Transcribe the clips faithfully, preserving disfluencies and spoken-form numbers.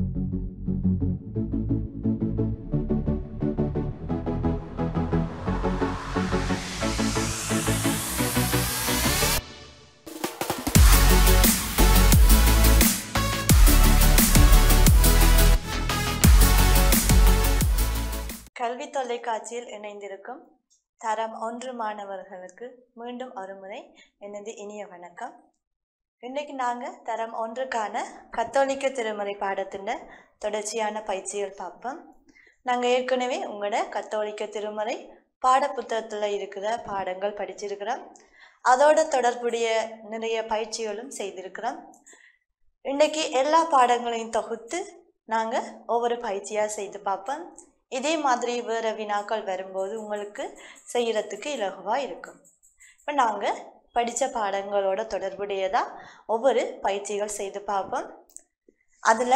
கல்வி தொலைக்காட்சியில் இணைந்திருக்கும் தரம் ஒன்று மாணவர்களுக்கு மீண்டும் ஒருமுறை எனது இனிய வணக்கம். இன்றைக்கு நாங்கள் தரம் ஒன்றுக்கான கத்தோலிக்க திருமறை பாடத்தின் தொடர்ச்சியான பயிற்சிகள் பார்ப்போம். நாங்கள் ஏற்கனவே உங்களோட கத்தோலிக்க திருமறை பாட புத்தகத்தில் இருக்கிற பாடங்கள் படிச்சிருக்கிறோம். அதோட தொடர்புடைய நிறைய பயிற்சிகளும் செய்திருக்கிறோம். இன்றைக்கு எல்லா பாடங்களையும் தொகுத்து நாங்கள் ஒவ்வொரு பயிற்சியாக செய்து பார்ப்போம். இதே மாதிரி வேறு வினாக்கள் வரும்போது உங்களுக்கு செய்கிறதுக்கு இலகுவாக இருக்கும். இப்போ நாங்கள் படித்த பாடங்களோட தொடர்புடையதாக ஒவ்வொரு பயிற்சிகள் செய்து பார்ப்போம். அதில்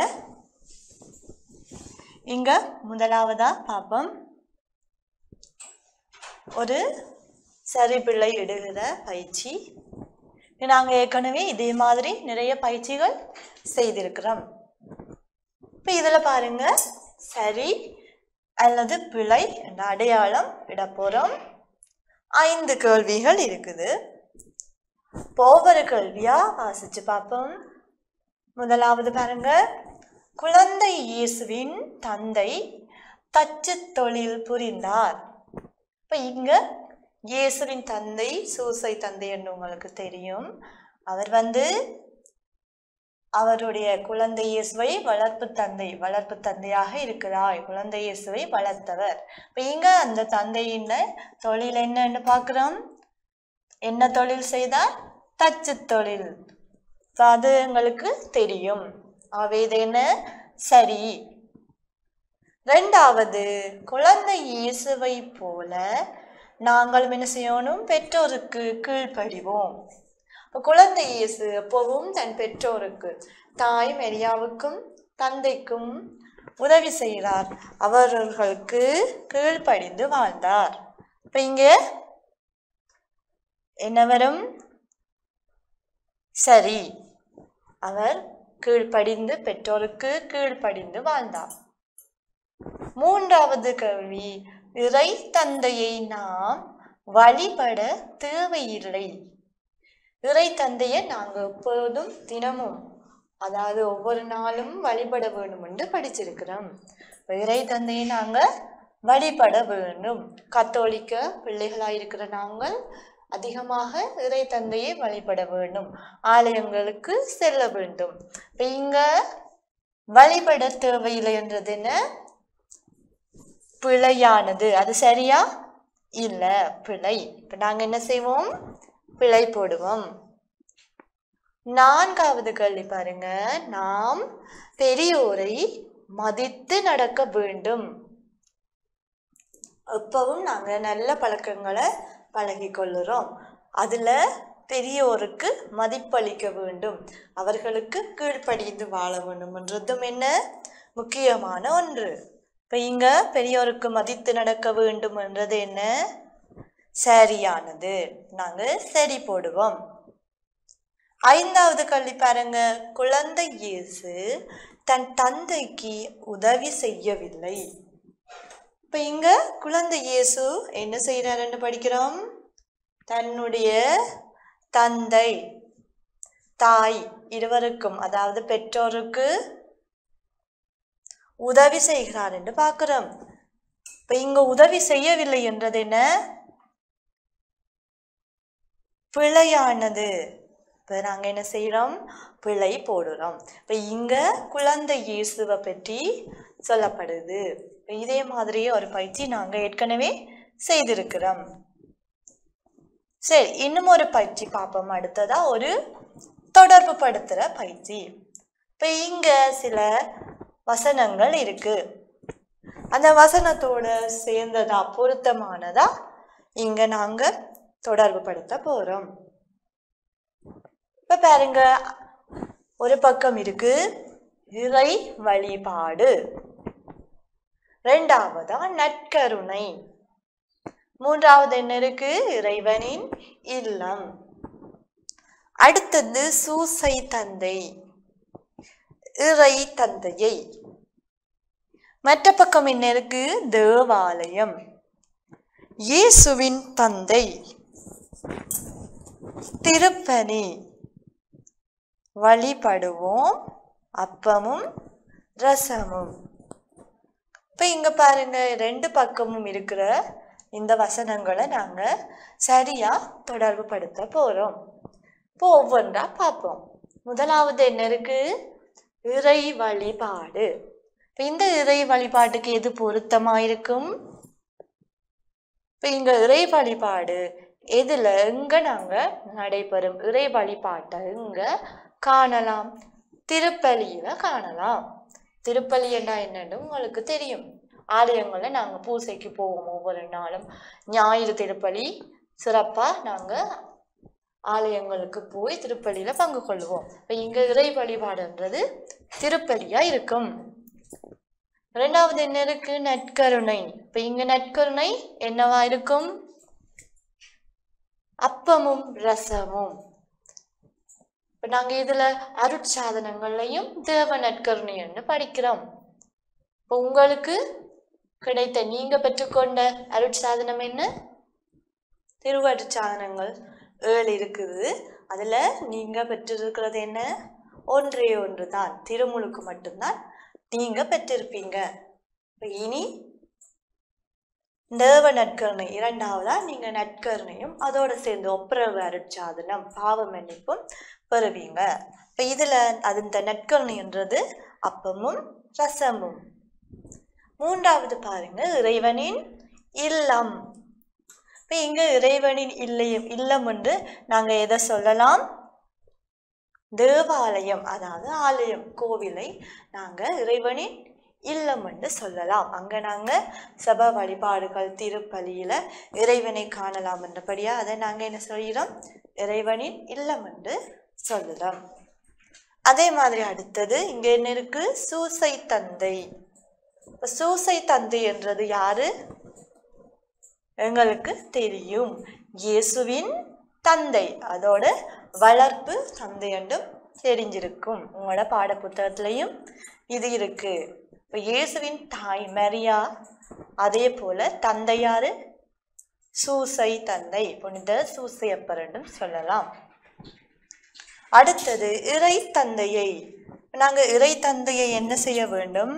இங்கே முதலாவதாக பார்ப்போம், ஒரு சரிபிள்ளை இடுகிற பயிற்சி. நாங்கள் ஏற்கனவே இதே மாதிரி நிறைய பயிற்சிகள் செய்திருக்கிறோம். இப்போ இதில் பாருங்கள், சரி அல்லது பிழை என்ற அடையாளம் இடப்புறம் ஐந்து கேள்விகள் இருக்குது. ஒவ்வொரு கேள்வியா வாசிச்சு பார்ப்போம். முதலாவது பாருங்க, குழந்தை இயேசுவின் தந்தை தச்சு தொழில் புரிந்தார். இப்ப இங்க இயேசுவின் தந்தை சூசை தந்தை என்று உங்களுக்கு தெரியும். அவர் வந்து அவருடைய குழந்தை இயேசுவை வளர்ப்பு தந்தை வளர்ப்பு தந்தையாக இருக்கிறார். குழந்தை இயேசுவை வளர்த்தவர். இப்போ இங்க அந்த தந்தையின் தொழில் என்னன்னு பார்க்குறோம். என்ன தொழில் செய்தார்? தச்சு தொழில். அது எங்களுக்கு தெரியும். ஆகவே இது என்ன? சரி. ரெண்டாவது, குழந்தை இயேசுவை போல நாங்கள் என்ன செய்யணும்? பெற்றோருக்கு கீழ்ப்படிவோம். குழந்தை இயேசு எப்பவும் தன் பெற்றோருக்கு, தாய் மரியாவுக்கும் தந்தைக்கும் உதவி செய்கிறார். அவர்களுக்கு கீழ்ப்படிந்து வாழ்ந்தார். இப்ப இங்க என்ன வரும்? சரி, அவர் கீழ்ப்படிந்து பெற்றோருக்கு கீழ்ப்படிந்து வாழ்ந்தார். மூன்றாவது கேள்வி, இறை தந்தையை நாம் வழிபட தேவையில்லை. இறை தந்தையை நாங்கள் எப்போதும் தினமும், அதாவது ஒவ்வொரு நாளும் வழிபட வேண்டும் என்று படிச்சிருக்கிறோம். இறை தந்தையை நாங்கள் வழிபட வேண்டும். கத்தோலிக்க பிள்ளைகளாயிருக்கிற நாங்கள் அதிகமாக இறை தந்தையை வழிபட வேண்டும், ஆலயங்களுக்கு செல்ல வேண்டும். இப்போ இங்க வழிபட தேவையில்லை என்றது என்ன? பிழையானது. அது சரியா? இல்லை, பிழை. இப்போ நாங்கள் என்ன செய்வோம்? பிழை போடுவோம். நான்காவது கேள்வி பாருங்க, நாம் பெரியோரை மதித்து நடக்க வேண்டும். எப்பவும் நாங்க நல்ல பழக்கங்களை பழகி கொள்ளுறோம். அதுல பெரியோருக்கு மதிப்பளிக்க வேண்டும், அவர்களுக்கு கீழ்ப்படிந்து வாழ வேண்டும் என்றதும் என்ன முக்கியமான ஒன்று. இப்ப இங்க பெரியோருக்கு மதித்து நடக்க வேண்டும் என்றது என்ன? சரியானது. நாங்க சரி போடுவோம். ஐந்தாவது கேள்வி பாருங்க, குழந்தை இயேசு தன் தந்தைக்கு உதவி செய்யவில்லை. இப்ப இங்க குழந்தை இயேசு என்ன செய்யறாருன்னு படிக்கிறோம். தன்னுடைய தந்தை தாய் இருவருக்கும், அதாவது பெற்றோருக்கு உதவி செய்கிறார் என்று பார்க்கிறோம். இப்ப இங்க உதவி செய்யவில்லை என்றது என்ன? பிழையானது. இப்போ நாங்கள் என்ன செய்கிறோம்? பிழை போடுறோம். இப்போ இங்கே குழந்தை இயேசுவை பற்றி சொல்லப்படுது. இதே மாதிரியே ஒரு பயிற்சி நாங்கள் ஏற்கனவே செய்திருக்கிறோம். சரி, இன்னும் ஒரு பயிற்சி பார்ப்போம். அடுத்ததா ஒரு தொடர்பு படுத்துகிற பயிற்சி. இப்போ இங்கே சில வசனங்கள் இருக்கு. அந்த வசனத்தோட சேர்ந்ததா பொருத்தமானதா இங்கே நாங்கள் தொடர்பு படுத்த போறோம். இப்ப பாருங்க, ஒரு பக்கம் இருக்கு இறை வழிபாடு, ரெண்டாவதா நற்கருணை, மூன்றாவது என்ன இருக்கு? இறைவனின் இல்லம். அடுத்தது சூசை தந்தை, இறை தந்தையை. மற்ற பக்கம் என்ன இருக்கு? தேவாலயம். இயேசுவின் தந்தை. திருப்பலி. வழிபடுவோம். அப்பமும் ரசமும். இப்ப இங்க பாருங்க, ரெண்டு பக்கமும் இருக்கிற இந்த வசனங்களை நாங்க சரியா தொடர்பு படுத்த போறோம். இப்போ ஒவ்வொன்றா பார்ப்போம். முதலாவது என்ன இருக்கு? இறை வழிபாடு. இப்ப இந்த இறை வழிபாட்டுக்கு எது பொருத்தமா இருக்கும்? இப்ப இங்க இறை வழிபாடு எதுல எங்க நாங்க நடைபெறும் இறை வழிபாட்டை இங்க காணலாம்? திருப்பலியில காணலாம். திருப்பலி என்ன என்னன்னு உங்களுக்கு தெரியும். ஆலயங்கள்ல நாங்க பூசைக்கு போவோம் ஒவ்வொரு நாளும். ஞாயிறு திருப்பலி சிறப்பா நாங்க ஆலயங்களுக்கு போய் திருப்பலியில பங்கு கொள்வோம். இப்ப இங்க இறை வழிபாடுன்றது திருப்பலியா இருக்கும். இரண்டாவது என்ன இருக்கு? நற்கருணை. இப்ப இங்க நற்கருணை என்னவா இருக்கும்? அப்பமும் ரசமும். இப்ப நாங்க இதுல அருட்சாதனங்கள்லையும் தேவ நற்கருணைன்னு படிக்கிறோம். இப்ப உங்களுக்கு கிடைத்த நீங்க பெற்றுக்கொண்ட அருட்சாதனம் என்ன? திருவருட்சாதனங்கள் ஏழு இருக்குது. அதுல நீங்க பெற்றிருக்கிறது என்ன? ஒன்றே ஒன்று தான், திருமுழுக்கு மட்டும்தான் நீங்க பெற்றிருப்பீங்க. இனி தேவ நற்கருணை இரண்டாவதா நீங்க நற்கருணையும் அதோட சேர்ந்து ஒப்புரவு அருட்சாதனம் பாவ மன்னிப்பும் பெறுவீங்க. இப்ப இதுல அது இந்த நற்கருணைன்றது அப்பமும் ரசமும். மூன்றாவது பாருங்க, இறைவனின் இல்லம். இப்ப இங்க இறைவனின் இல்லையும் இல்லம் என்று நாங்க எதை சொல்லலாம்? தேவாலயம், அதாவது ஆலயம், கோவிலை நாங்க இறைவனின் இல்லம் என்று சொல்லலாம். அங்க நாங்க சபை வழிபாடுகள் திருப்பலியில இறைவனை காணலாம் என்றபடியா அதை நாங்க என்ன சொல்கிறோம்? இறைவனின் இல்லம் என்று சொல்லுறோம். அதே மாதிரி அடுத்தது இங்க என்ன இருக்கு? சூசை தந்தை. சூசை தந்தை என்றது யாரு? எங்களுக்கு தெரியும், இயேசுவின் தந்தை. அதோட வளர்ப்பு தந்தை என்றும் தெரிஞ்சிருக்கும். உங்களோட பாட புத்தகத்திலையும் இது இருக்கு. இப்ப இயேசுவின் தாய் மரியா. அதே போல தந்தையாரு? சூசை தந்தை, புனித சூசையப்பர் என்றும் சொல்லலாம். அடுத்தது இறை தந்தையை. நாங்க இறை தந்தையை என்ன செய்ய வேண்டும்?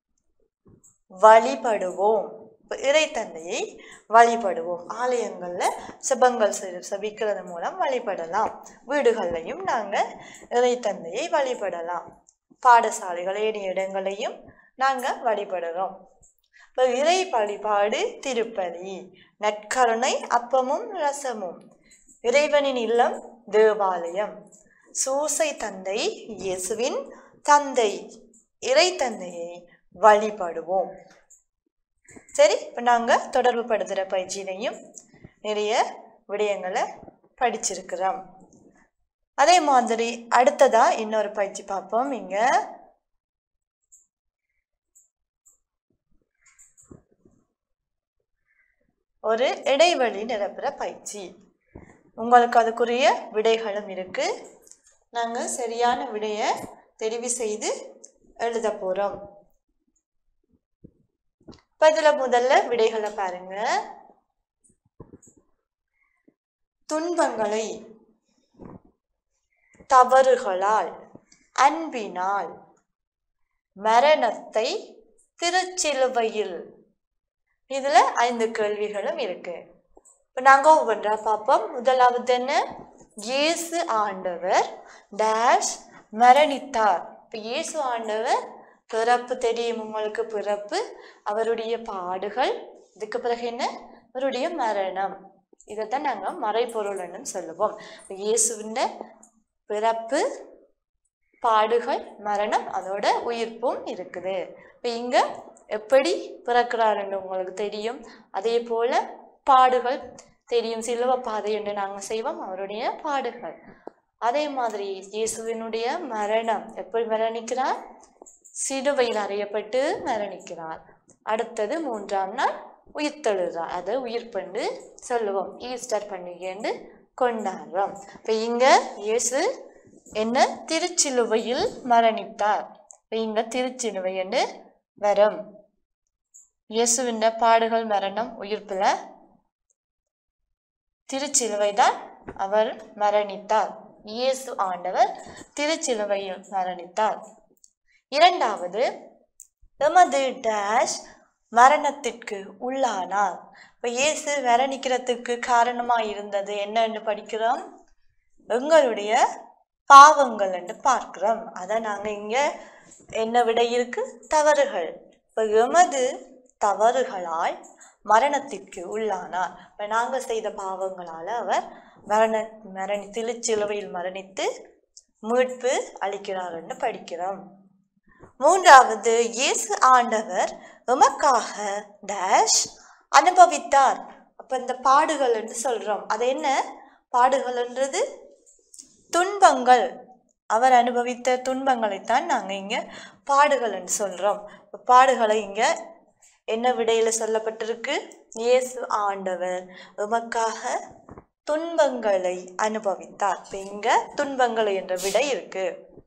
வழிபடுவோம். இறை தந்தையை வழிபடுவோம். ஆலயங்கள்ல செபங்கள் செபிக்கிறது மூலம் வழிபடலாம். வீடுகள்லையும் நாங்க இறை தந்தையை வழிபடலாம். பாடசாலைகள் ஏனைய இடங்களையும் நாங்க வழிபடுறோம். இப்ப இறை வழிபாடு திருப்பலி, நற்கருணை அப்பமும் ரசமும், இறைவனின் இல்லம் தேவாலயம், சூசை தந்தை இயேசுவின் தந்தை, இறை தந்தையை வழிபடுவோம். சரி, இப்ப நாங்க தொடர்பு படுத்துற பயிற்சியினையும் நிறைய விடயங்களை படிச்சிருக்கிறோம். அதே மாதிரி அடுத்ததா இன்னொரு பயிற்சி பார்ப்போம். இங்க ஒரு இடைவெளி நிரப்புற பயிற்சி. உங்களுக்கு அதுக்குரிய விடைகளும் இருக்கு. நாங்க சரியான விடைய தெரிவு செய்து எழுத போறோம். இதுல முதல்ல விடைகளை பாருங்க. துன்பங்களை தவறுகளால் அன்பினால், மரணத்தை திருச்சிலுவையில். இதுல ஐந்து கேள்விகளும் இருக்கு. இப்ப நாங்க ஒவ்வொன்றா பார்ப்போம். முதலாவது என்ன? இயேசு ஆண்டவர் டேஷ் மரணித்தார். இப்ப இயேசு ஆண்டவர் பிறப்பு தெரியும் உங்களுக்கு, பிறப்பு, அவருடைய பாடுகள், இதுக்கு பிறகு என்ன? அவருடைய மரணம். இதைத்தான் நாங்க மறைபொருள்னு சொல்லுவோம். இயேசுவின் பிறப்பு, பாடுகள், மரணம், அதோட உயிர்ப்பும் இருக்குது. இப்ப இங்க எப்படி பிறக்கிறாருன்னு உங்களுக்கு தெரியும். அதே போல பாடுகள் தெரியும், சிலுவை பாதை என்று நாங்க செய்வோம், அவருடைய பாடுகள். அதே மாதிரி இயேசுவினுடைய மரணம், எப்படி மரணிக்கிறார்? சிலுவையில் அறையப்பட்டு மரணிக்கிறார். அடுத்தது மூன்றாம் நாள் உயிர்த்தெழுகிறார், அதை உயிர்ப்பென்று சொல்லுவோம், ஈஸ்டர் பண்டிகை என்று கொண்டாடுறோம். இப்ப இங்க இயேசு என்ன? திருச்சிலுவையில் மரணித்தார். இங்க திருச்சிலுவை என்று வரும். இயேசுவின் பாடுகள் மரணம் உயிர்ப்புல திருச்சிலுவைதான் அவர் மரணித்தார். இயேசு ஆண்டவர் திருச்சிலுவையில் மரணித்தார். இரண்டாவது, எமது டேஷ் மரணத்திற்கு உள்ளானார். இப்ப இயேசு மரணிக்கிறதுக்கு காரணமாய் இருந்தது என்னன்னு படிக்கிறோம், எங்களுடைய பாவங்கள் என்று பார்க்கிறோம். அத நாங்க இங்க என்ன விடை இருக்கு, தவறுகள். இப்ப எமது தவறுகளால் மரணத்திற்கு உள்ளானார். இப்ப நாங்க செய்த பாவங்களால அவர் மரண மரணி திருச்சிலுவையில் மரணித்து மீட்பு அளிக்கிறார் என்று படிக்கிறோம். மூன்றாவது, இயேசு ஆண்டவர் எமக்காக டேஷ் அனுபவித்தார். அப்ப இந்த பாடுகள் என்று சொல்றோம், அது என்ன பாடுகள் என்றது? துன்பங்கள். அவர் அனுபவித்த துன்பங்களைத்தான் நாங்க இங்க பாடுகள் என்று சொல்றோம். பாடுகளை இங்க என்ன விடையில சொல்லப்பட்டிருக்கு? இயேசு ஆண்டவர் எமக்காக துன்பங்களை அனுபவித்தார். இப்ப இங்க துன்பங்களை என்ற விடை இருக்கு.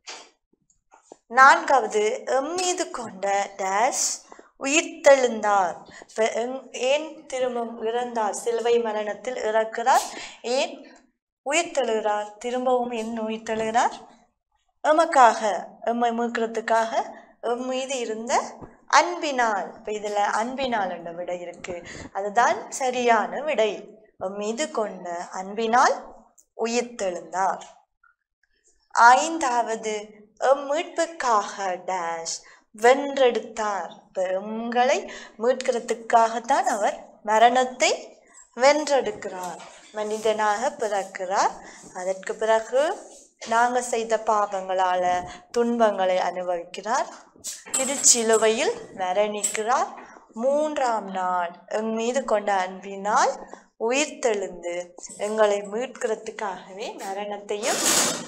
நான்காவது, எம்மீது கொண்ட டேஷ் உயிர்த்தெழுந்தார். இப்ப ஏன் திரும்ப இறந்தார்? சிலுவை மரணத்தில் இறக்கிறார். ஏன் உயிர்த்தெழுகிறார்? திரும்பவும் என்ன உயிர்த்தெழுகிறார்? எமக்காக, எம்மை மீட்கிறதுக்காக எம் மீது இருந்த அன்பினால். இப்ப இதுல அன்பினால் என்ற விடை இருக்கு, அதுதான் சரியான விடை. எம் மீது கொண்ட அன்பினால் உயிர்த்தெழுந்தார். ஐந்தாவது, எம் மீட்புக்காக டேஷ் வென்றெடுத்தார். இப்ப எங்களை மீட்கிறதுக்காகத்தான் அவர் மரணத்தை வென்றெடுக்கிறார், மனிதனாக பிறக்கிறார். அதற்கு பிறகு நாங்க செய்த பாவங்களால துன்பங்களை அனுபவிக்கிறார், திருச்சிலுவையில் மரணிக்கிறார். மூன்றாம் நாள் எங் மீது கொண்ட அன்பினால் உயிர்த்தெழுந்து எங்களை மீட்கிறதுக்காகவே மரணத்தையும்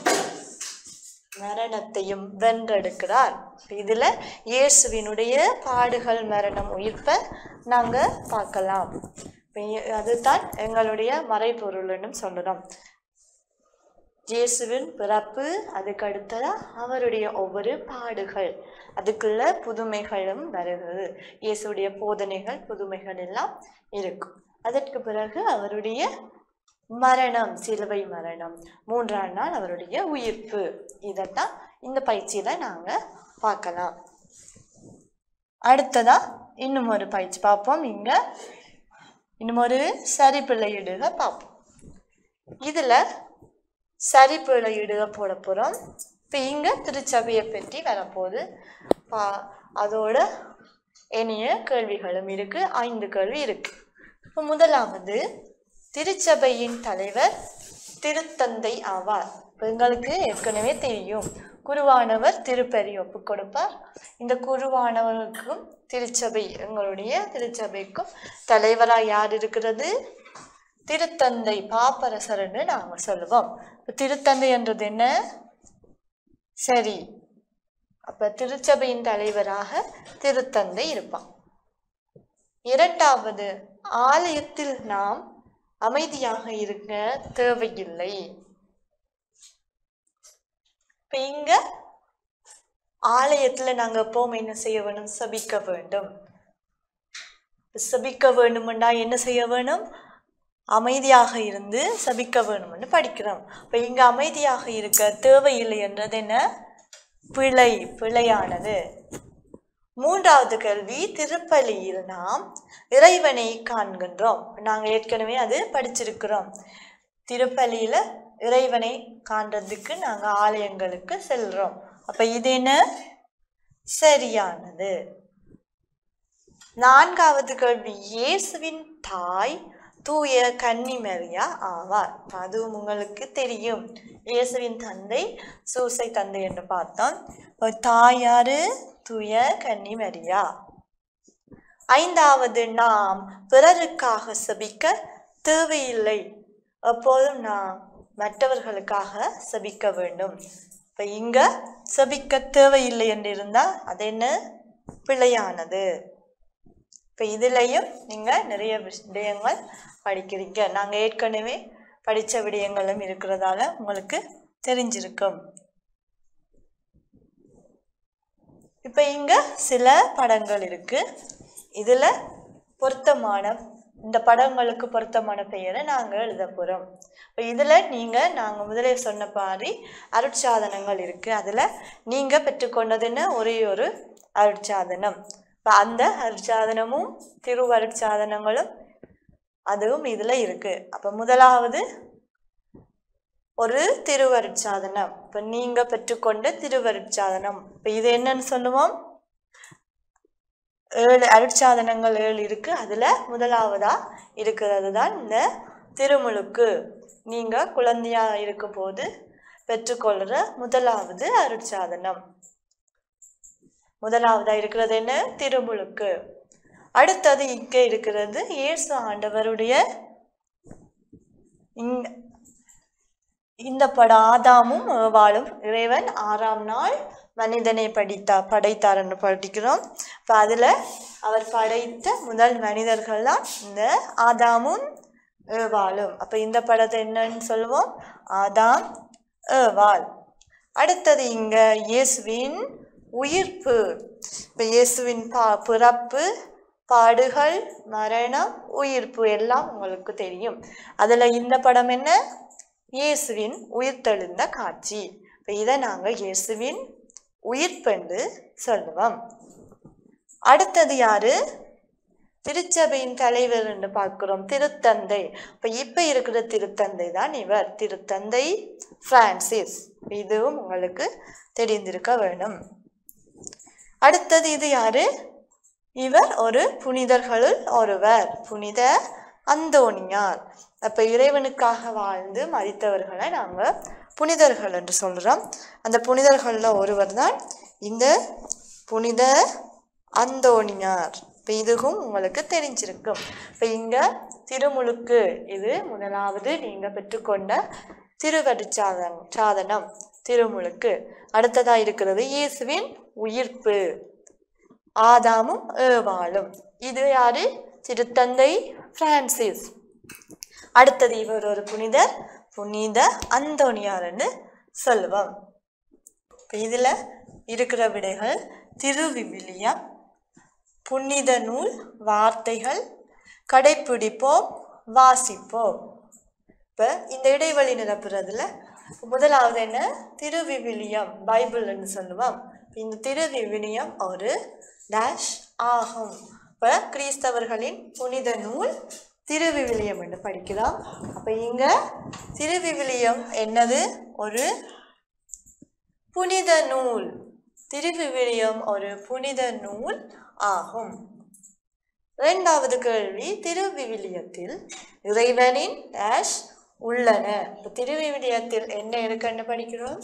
மரணத்தையும் வென்றெடுக்கிறார். இதுல இயேசுவினுடைய பாடுகள் மரணம் உயிர்ப்பை நாங்க பார்க்கலாம். அதுதான் எங்களுடைய மறைபொருள்னு சொல்றோம். இயேசுவின் பிறப்பு, அதுக்கு அடுத்ததா அவருடைய ஒவ்வொரு பாடுகள், அதுக்குள்ள புதுமைகளும் வருகிறது. இயேசுடைய போதனைகள் புதுமைகள் எல்லாம் இருக்கும். அதற்கு பிறகு அவருடைய மரணம், சிலுவை மரணம், மூன்றாம் நாள் அவருடைய உயிர்ப்பு. இதைத்தான் இந்த பயிற்சியில நாங்க பார்க்கலாம். அடுத்ததா இன்னும் ஒரு பயிற்சி பார்ப்போம். இங்க இன்னும் ஒரு சரி பிழையிடுக பார்ப்போம். இதுல சரி பிழையிடுக போட போறோம். இப்ப இங்க திருச்சபையை பற்றி வரப்போது பா அதோட இனிய கேள்விகளும் இருக்கு, ஐந்து கேள்வி இருக்கு. இப்ப முதலாவது, திருச்சபையின் தலைவர் திருத்தந்தை ஆவார். எங்களுக்கு ஏற்கனவே தெரியும், குருவானவர் திருப்பெரி ஒப்பு கொடுப்பார். இந்த குருவானவருக்கும் திருச்சபை, எங்களுடைய திருச்சபைக்கும் தலைவராக யார் இருக்கிறது? திருத்தந்தை, பாப்பரசர்ன்னு நாங்க சொல்லுவோம். திருத்தந்தை என்றது என்ன? சரி, அப்ப திருச்சபையின் தலைவராக திருத்தந்தை இருப்பான். இரண்டாவது, ஆலயத்தில் நாம் அமைதியாக இருக்க தேவையில்லை. இப்ப இங்க ஆலயத்துல நாங்க எப்பவும் என்ன செய்ய வேணும்? சபிக்க வேண்டும். சபிக்க வேண்டும்னா என்ன செய்ய வேணும்? அமைதியாக இருந்து சபிக்க வேணும்னு படிக்கிறோம். இப்ப இங்க அமைதியாக இருக்க தேவையில்லை என்றது என்ன? பிழை, பிழையானது. மூன்றாவது கேள்வி, திருப்பலியில் நாம் இறைவனை காண்கின்றோம். நாங்க ஏற்கனவே அது படிச்சிருக்கிறோம். திருப்பலியில இறைவனை காண்றதுக்கு நாங்க ஆலயங்களுக்கு செல்றோம். அப்ப இது என்ன? சரியானது. நான்காவது கேள்வி, இயேசுவின் தாய் தூய கன்னிமரியா ஆவார். அதுவும் உங்களுக்கு தெரியும். இயேசுவின் தந்தை சூசை தந்தை என்று பார்த்தோம். தாயாரு தூய கன்னிமரியா. ஐந்தாவது, நாம் பிறருக்காக சபிக்க தேவையில்லை. அப்போதும் நாம் மற்றவர்களுக்காக சபிக்க வேண்டும். இப்ப இங்க சபிக்க தேவையில்லை என்று இருந்தா அது என்ன? பிழையானது. இப்ப இதுலயும் நீங்க நிறைய விடயங்கள் படிக்கிறீங்க. நாங்க ஏற்கனவே படிச்ச விடயங்களும் இருக்கிறதால உங்களுக்கு தெரிஞ்சிருக்கும். இப்போ இங்க சில படங்கள் இருக்கு. இதுல பொருத்தமான இந்த படங்களுக்கு பொருத்தமான பெயரை நாங்க எழுத போறோம். இப்போ இதுல நீங்க நாங்க முதலே சொன்ன மாதிரி அருட்சாதனங்கள் இருக்கு. அதுல நீங்க பெற்றுக்கொண்டதுன்னு ஒரே ஒரு அருட்சாதனம். இப்போ அந்த அருட்சாதனமும் திருவருட்சாதனங்களும் அதுவும் இதுல இருக்கு. அப்ப முதலாவது ஒரு திருவருட்சாதனம். இப்ப நீங்க பெற்றுக்கொண்ட திருவருட்சாதனம். இப்ப இது என்னன்னு சொல்லுவோம்? ஏழு அருட்சாதனங்கள் ஏழு இருக்கு. அதுல முதலாவதா இருக்கிறது தான் இந்த திருமுழுக்கு. நீங்க குழந்தையா இருக்கும் போது பெற்றுக்கொள்ற முதலாவது அருட்சாதனம். முதலாவதா இருக்கிறது என்ன? திருமுழுக்கு. அடுத்தது இங்க இருக்கிறது இயேசு ஆண்டவருடைய இந்த படம் ஆதாமும் ஏவாளும். இறைவன் ஆறாம் நாள் மனிதனை படித்தா படைத்தார் என்று படிக்கிறோம். இப்போ அதுல அவர் படைத்த முதல் மனிதர்கள் தான் இந்த ஆதாமும் ஏவாளும். அப்ப இந்த படத்தை என்னன்னு சொல்லுவோம்? ஆதாம் ஏவாள். அடுத்தது இங்க இயேசுவின் உயிர்ப்பு. இப்ப இயேசுவின் பா பிறப்பு, பாடுகள், மரணம், உயிர்ப்பு எல்லாம் உங்களுக்கு தெரியும். அதுல இந்த படம் என்ன? இயேசுவின் உயிர்த்தெழுந்த காட்சி. இப்ப இதை நாங்க இயேசுவின் உயிர்ப்பென்று சொல்லுவோம். அடுத்தது யாரு? திருச்சபையின் தலைவர் என்று பார்க்கிறோம், திருத்தந்தை. இப்ப இப்ப இருக்கிற திருத்தந்தை தான் இவர், திருத்தந்தை பிரான்சிஸ். இதுவும் உங்களுக்கு தெரிந்திருக்க வேண்டும். அடுத்தது இது யாரு? இவர் ஒரு புனிதர்களுள் ஒருவர், புனித அந்தோனியார். அப்ப இறைவனுக்காக வாழ்ந்து மரித்தவர்களை நாங்க புனிதர்கள் என்று சொல்றோம். அந்த புனிதர்கள்ல ஒருவர் தான் இந்த புனித அந்தோனியார். இப்ப இதுவும் உங்களுக்கு தெரிஞ்சிருக்கும். இப்ப இங்க திருமுழுக்கு இது முதலாவது நீங்க பெற்றுக்கொண்ட திருவருட்சாதனம் சாதனம் திருமுழுக்கு. அடுத்ததா இருக்கிறது இயேசுவின் உயிர்ப்பு, ஆதாமும் ஏவாளும். இது யாரு? திருத்தந்தை பிரான்சிஸ். அடுத்தது இவர் ஒரு புனிதர், புனித அந்தோனியார்னு சொல்லுவோம். இதுல இருக்கிற விடைகள் திருவிவிலியம், புனித நூல், வார்த்தைகள், கடைப்பிடிப்போம், வாசிப்போம். இப்ப இந்த இடைவெளி நிரப்புறதுல முதலாவது என்ன? திருவிவிலியம், பைபிள்னு சொல்லுவோம். இந்த திருவிவிலியம் ஒரு டேஷ் ஆகும். இப்ப கிறிஸ்தவர்களின் புனித நூல் திருவிவிலியம் என்று படிக்கிறோம். அப்ப இங்க திருவிவிலியம் என்னது? ஒரு புனித நூல். திருவிவிலியம் ஒரு புனித நூல் ஆகும். இரண்டாவது கேள்வி, திருவிவிலியத்தில் இறைவனின் டேஷ் உள்ளன. திருவிவிலியத்தில் என்ன இருக்குன்னு படிக்கிறோம்.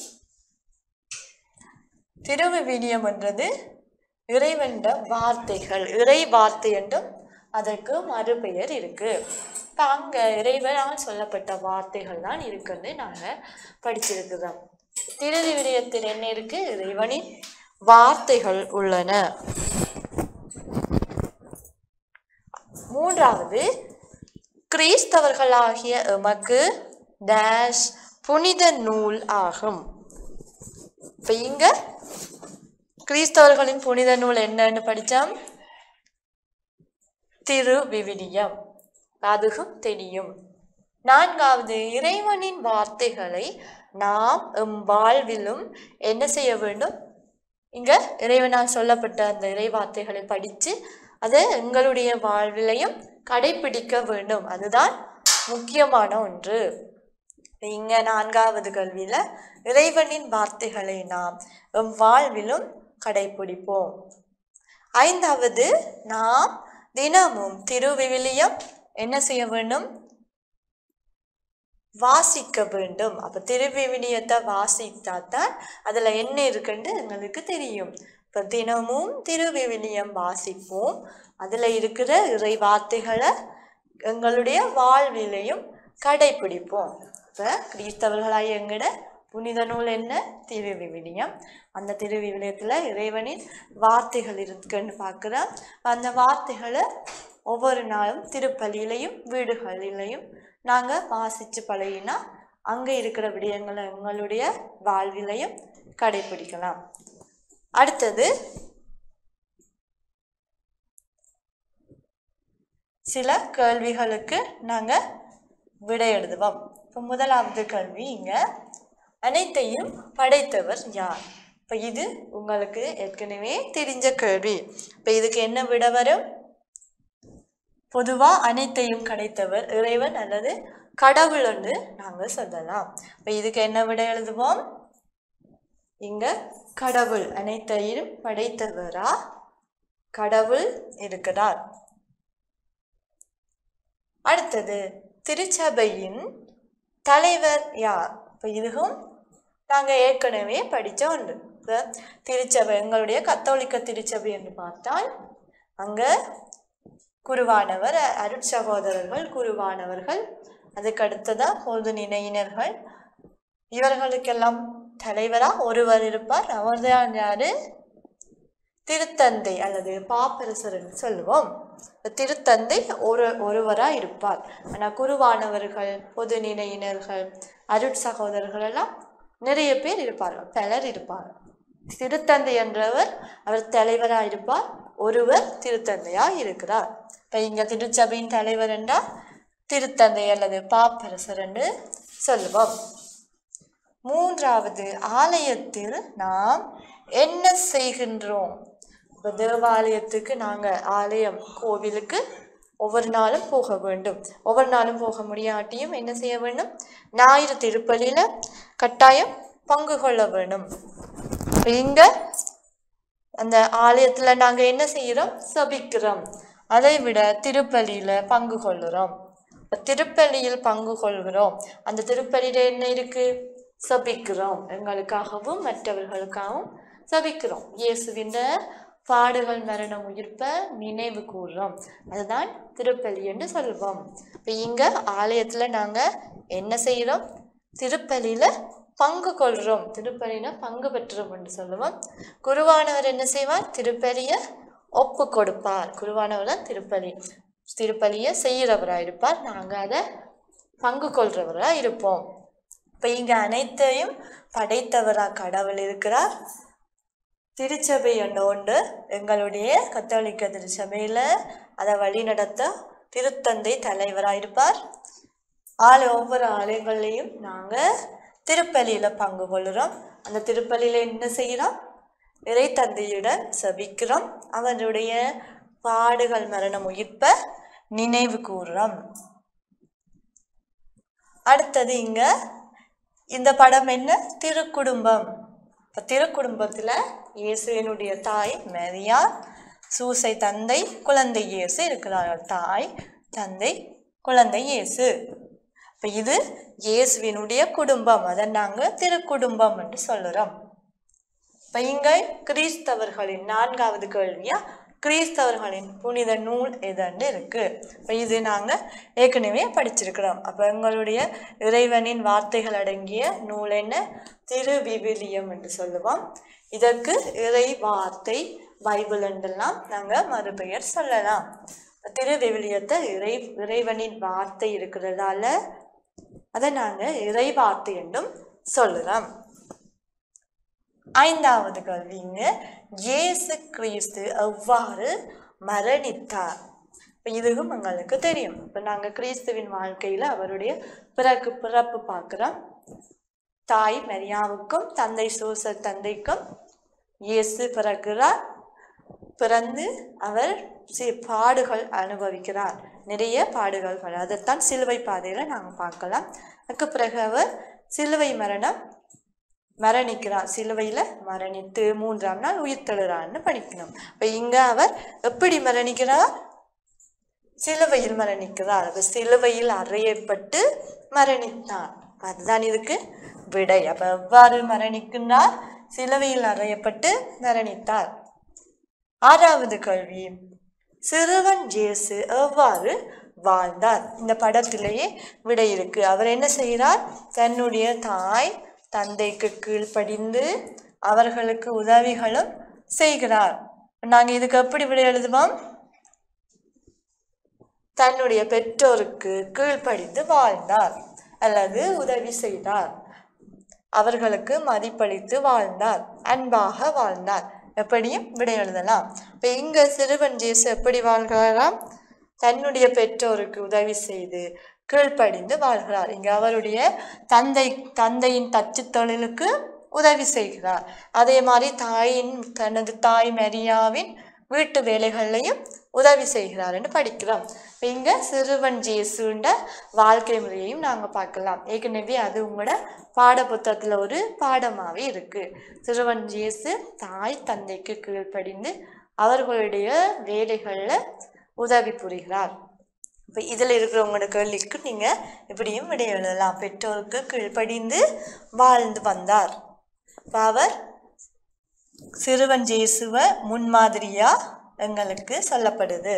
திருவிவிலியம் என்றது இறைவன் வார்த்தைகள், இறை வார்த்தை என்றும் அதற்கு மறுபெயர் இருக்கு. இப்ப அங்க இறைவனால் சொல்லப்பட்ட வார்த்தைகள் தான் இருக்குன்னு நாங்க படிச்சிருக்கிறோம். திருவிவிலியத்தில் என்ன இருக்கு? இறைவனின் வார்த்தைகள் உள்ளன. மூன்றாவது, கிறிஸ்தவர்களாகிய எமக்கு டேஷ் புனித நூல் ஆகும். இப்ப இங்க கிறிஸ்தவர்களின் புனித நூல் என்னன்னு படிச்சோம்? திருவிவிலியம். அதுவும் தெரியும். நான்காவது, இறைவனின் வார்த்தைகளை நாம் எம் வாழ்விலும் என்ன செய்ய வேண்டும்? இங்க இறைவனால் சொல்லப்பட்ட அந்த இறை வார்த்தைகளை படித்து அதை எங்களுடைய வாழ்விலையும் கடைபிடிக்க வேண்டும். அதுதான் முக்கியமான ஒன்று. இங்க நான்காவது கல்வியில இறைவனின் வார்த்தைகளை நாம் எம் வாழ்விலும் கடைபிடிப்போம். ஐந்தாவது, நாம் தினமும் திருவிவிலியம் என்ன செய்ய வேண்டும்? வாசிக்க வேண்டும். அப்ப திருவிவிலியத்தை வாசித்தாத்தான் அதுல என்ன இருக்குன்னு எங்களுக்கு தெரியும். இப்ப தினமும் திருவிவிலியம் வாசிப்போம். அதுல இருக்கிற இறை வார்த்தைகளை எங்களுடைய வாழ்விலையும் கடைபிடிப்போம். இப்ப கிறிஸ்தவர்களாய் எங்கட புனித நூல் என்ன? திருவிவிலியம். அந்த திருவிவிலியத்துல இறைவனின் வார்த்தைகள் இருக்குன்னு பார்க்கிறோம். அந்த வார்த்தைகளை ஒவ்வொரு நாளும் திருப்பலியிலையும் வீடுகளிலையும் நாங்க வாசிச்சு பழகினா அங்க இருக்கிற விடயங்களை எங்களுடைய வாழ்விலையும் கடைபிடிக்கலாம். அடுத்தது, சில கேள்விகளுக்கு நாங்கள் விடை எழுதுவோம். இப்போ முதலாவது கேள்வி இங்க அனைத்தையும் படைத்தவர் யார்? இப்போ இது உங்களுக்கு ஏற்கனவே தெரிஞ்ச கேள்வி. இப்போ இதுக்கு என்ன விட வரும்? பொதுவா அனைத்தையும் படைத்தவர் இறைவன் அல்லது கடவுள் என்று நாங்கள் சொல்லலாம். இப்போ இதுக்கு என்ன விட எழுதுவோம்? இங்க கடவுள், அனைத்தையும் படைத்தவரா கடவுள் இருக்கிறார். அடுத்தது திருச்சபையின் தலைவர் யார்? இப்போ இதுவும் நாங்கள் ஏற்கனவே படித்த ஒன்று. இப்போ திருச்சபை, எங்களுடைய கத்தோலிக்க திருச்சபை என்று பார்த்தால் அங்கே குருவானவர், அருட்சகோதரர்கள், குருவானவர்கள், அதுக்கு அடுத்ததான் பொது நினையினர்கள், இவர்களுக்கெல்லாம் தலைவராக ஒருவர் இருப்பார். அவர்தான் யாரு? திருத்தந்தை அல்லது பாப்பரசர் என்று சொல்லுவோம். திருத்தந்தை ஒரு ஒருவராக இருப்பார். ஆனால் குருவானவர்கள், பொது நிலையினர்கள், அருட்சகோதரர்கள் எல்லாம் நிறைய பேர் இருப்பார்கள், பலர் இருப்பார்கள். திருத்தந்தை என்றவர் அவர் தலைவராக இருப்பார், ஒருவர் திருத்தந்தையாக இருக்கிறார். இப்போ இங்கே திருச்சபையின் தலைவர் என்றால் திருத்தந்தை அல்லது பாப்பரசர் என்று சொல்லுவோம். மூன்றாவது, ஆலயத்தில் நாம் என்ன செய்கின்றோம்? இப்போ தேவாலயத்துக்கு நாங்கள் ஆலயம் கோவிலுக்கு ஒவ்வொரு நாளும் போக வேண்டும். ஒவ்வொரு நாளும் போக முடியாட்டியும் என்ன செய்ய வேண்டும்? ஞாயிறு திருப்பலியில் கட்டாயம் பங்கு கொள்ள வேண்டும். இங்கே அந்த ஆலயத்தில் நாங்கள் என்ன செய்கிறோம்? சபிக்கிறோம். அதை விட திருப்பலியில் பங்கு கொள்ளுறோம். திருப்பலியில் பங்கு கொள்கிறோம். அந்த திருப்பலியில் என்ன இருக்கு? சபிக்கிறோம். எங்களுக்காகவும் மற்றவர்களுக்காகவும் சபிக்கிறோம். இயேசுவின் பாடுகள், மரணம், உயிர்ப்பை நினைவு கூறுறோம். அதுதான் திருப்பலி என்று சொல்லுவோம். இப்போ இங்கே ஆலயத்தில் நாங்கள் என்ன செய்கிறோம்? திருப்பலியில் பங்கு கொள்கிறோம். திருப்பலியில் பங்கு பெற்றுறோம் என்று சொல்லுவோம். குருவானவர் என்ன செய்வார்? திருப்பலியை ஒப்பு கொடுப்பார். குருவானவர் தான் திருப்பலி திருப்பலியை செய்கிறவராக இருப்பார். நாங்கள் அதை பங்கு கொள்றவராக இருப்போம். இப்போ இங்கே அனைத்தையும் படைத்தவராக கடவுள் இருக்கிறார். திருச்சபை என்ற ஒன்று எங்களுடைய கத்தோலிக்க திருச்சபையில் அதை வழி நடத்த திருத்தந்தை தலைவராக இருப்பார். ஆளு ஒவ்வொரு ஆலயங்கள்லையும் நாங்கள் திருப்பலியில் பங்கு கொள்கிறோம். அந்த திருப்பலியில் என்ன செய்கிறோம்? இறை தந்தையுடன் சபிக்கிறோம். அவருடைய பாடுகள், மரணம், உயிர்ப்பை நினைவு கூறுறோம். அடுத்தது இங்க இந்த படம் என்ன? திருக்குடும்பம். இப்போ திருக்குடும்பத்தில் இயேசுவினுடைய தாய் மரியா, சூசை தந்தை, குழந்தை இயேசு இருக்கிறார்கள். தாய், தந்தை, குழந்தை இயேசு. இப்போ இது இயேசுவினுடைய குடும்பம். அதை நாங்கள் திருக்குடும்பம் என்று சொல்லுறோம். இப்போ இங்கே கிறிஸ்தவர்களின் நான்காவது கேள்வியா கிறிஸ்தவர்களின் புனித நூல் எதுன்னு இருக்கு. இப்போ இது நாங்கள் ஏற்கனவே படிச்சிருக்கிறோம். அப்போ எங்களுடைய இறைவனின் வார்த்தைகள் அடங்கிய நூல் என்ன? திரு விவிலியம் என்று சொல்லுவோம். இதற்கு இறை வார்த்தை, பைபிள் என்றெல்லாம் நாங்கள் மறுபெயர் சொல்லலாம். திரு விவிலியத்தை இறை இறைவனின் வார்த்தை இருக்கிறதால அதை நாங்கள் இறை வார்த்தை என்றும் சொல்லலாம். ஐந்தாவது கேள்விங்க, இயேசு கிறிஸ்து எவ்வாறு மரணித்தார்? இப்போ இதுவும் எங்களுக்கு தெரியும். இப்போ நாங்கள் கிறிஸ்துவின் வாழ்க்கையில் அவருடைய பிறகு பிறப்பு பார்க்குறோம். தாய் மரியாவுக்கும் தந்தை சூச தந்தைக்கும் இயேசு பிறகுறார். பிறந்து அவர் சி பாடுகள் அனுபவிக்கிறார். நிறைய பாடுகள், அதைத்தான் சிலுவை பாதையில் நாங்கள் பார்க்கலாம். அதுக்கு பிறகு அவர் சிலுவை மரணம் மரணிக்கிறார். சிலுவையில் மரணித்து மூன்றாம் நாள் உயிர் தழுறான்னு படிக்கணும். இப்போ இங்கே அவர் எப்படி மரணிக்கிறார்? சிலுவையில் மரணிக்கிறார். அவர் சிலுவையில் அறையப்பட்டு மரணித்தார். அதுதான் இதுக்கு விடை. அப்போ எவ்வாறு மரணிக்கிறார்? சிலுவையில் அறையப்பட்டு மரணித்தார். ஆறாவது கேள்வி, சிறுவன் இயேசு எவ்வாறு வாழ்ந்தார்? இந்த படத்திலேயே விடை இருக்கு. அவர் என்ன செய்கிறார்? தன்னுடைய தாய் தந்தைக்கு கீழ்ப்படிந்து அவர்களுக்கு உதவிகளும் செய்கிறார். நாங்கள் இதுக்கு எப்படி விடை எழுதுவோம்? தன்னுடைய பெற்றோருக்கு கீழ்ப்படிந்து வாழ்ந்தார் அல்லது உதவி செய்தார். அவர்களுக்கு மதிப்பளித்து வாழ்ந்தார், அன்பாக வாழ்ந்தார். எப்படியும் விடை எழுதலாம். இப்போ இங்கே சிறுவன் இயேசு எப்படி வாழ்கிறாராம்? தன்னுடைய பெற்றோருக்கு உதவி செய்து கீழ்ப்படிந்து வாழ்கிறார். இங்கு அவருடைய தந்தை தந்தையின் தச்சு தொழிலுக்கு உதவி செய்கிறார். அதே மாதிரி தாயின் தனது தாய் மரியாவின் வீட்டு வேலைகளையும் உதவி செய்கிறார் என்று படிக்கிறோம். இப்போ இங்கே சிறுவன் ஜேசுண்ட வாழ்க்கை முறையையும் நாங்கள் பார்க்கலாம். ஏற்கனவே அது உங்களோட பாட புத்தகத்தில் ஒரு பாடமாகவே இருக்குது. சிறுவன் ஜேசு தாய் தந்தைக்கு கீழ்ப்படிந்து அவர்களுடைய வேலைகளில் உதவி புரிகிறார். இப்போ இதில் இருக்கிறவங்களோட கேள்விக்கு நீங்கள் இப்படியும் விடை எழுதலாம். பெற்றோருக்கு கீழ்ப்படிந்து வாழ்ந்து வந்தார். இப்போ அவர் சிறுவன் ஜேசுவ முன்மாதிரியா எங்களுக்கு சொல்லப்படுது.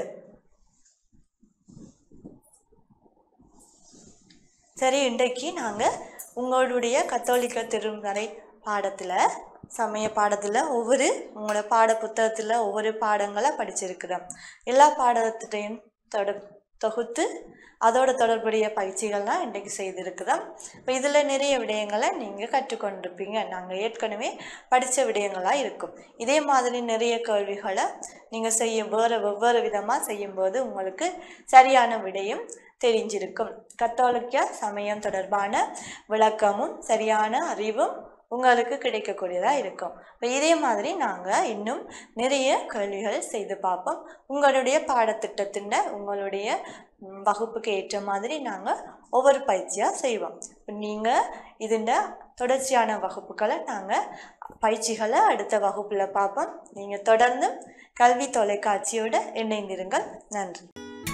சரி, இன்றைக்கு நாங்கள் உங்களுடைய கத்தோலிக்க திருமறை பாடத்தில் சமய பாடத்தில் ஒவ்வொரு உங்களோட பாட புத்தகத்தில் ஒவ்வொரு பாடங்களை படிச்சிருக்கிறோம். எல்லா பாடத்தையும் தொட தொகுத்து அதோட தொடர்புடைய பயிற்சிகள்லாம் இன்றைக்கு செய்திருக்கிறோம். இப்போ இதில் நிறைய விடயங்களை நீங்கள் கற்றுக்கொண்டிருப்பீங்க. நாங்கள் ஏற்கனவே படித்த விடயங்களாக இருக்கும். இதே மாதிரி நிறைய கேள்விகளை நீங்கள் செய்யும் வேறு வெவ்வேறு விதமாக செய்யும்போது உங்களுக்கு சரியான விடயம் தெரிஞ்சிருக்கும். கத்தோலிக்க சமயம் தொடர்பான விளக்கமும் சரியான அறிவும் உங்களுக்கு கிடைக்கக்கூடியதாக இருக்கும். இப்போ இதே மாதிரி நாங்கள் இன்னும் நிறைய கேள்விகள் செய்து பார்ப்போம். உங்களுடைய பாடத்திட்டத்தின் உங்களுடைய வகுப்புக்கு ஏற்ற மாதிரி நாங்கள் ஒவ்வொரு பயிற்சியாக செய்வோம். இப்போ நீங்கள் இதன் தொடர்ச்சியான வகுப்புகளை நாங்கள் பயிற்சிகளை அடுத்த வகுப்பில் பார்ப்போம். நீங்கள் தொடர்ந்து கல்வி தொலைக்காட்சியோடு இணைந்திருங்கள். நன்றி.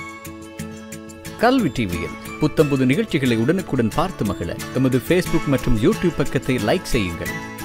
கல்வி டிவியில் புத்தம்புது நிகழ்ச்சிகளை உடனுக்குடன் பார்த்து மகிழ எமது ஃபேஸ்புக் மற்றும் யூடியூப் பக்கத்தை லைக் செய்யுங்கள்.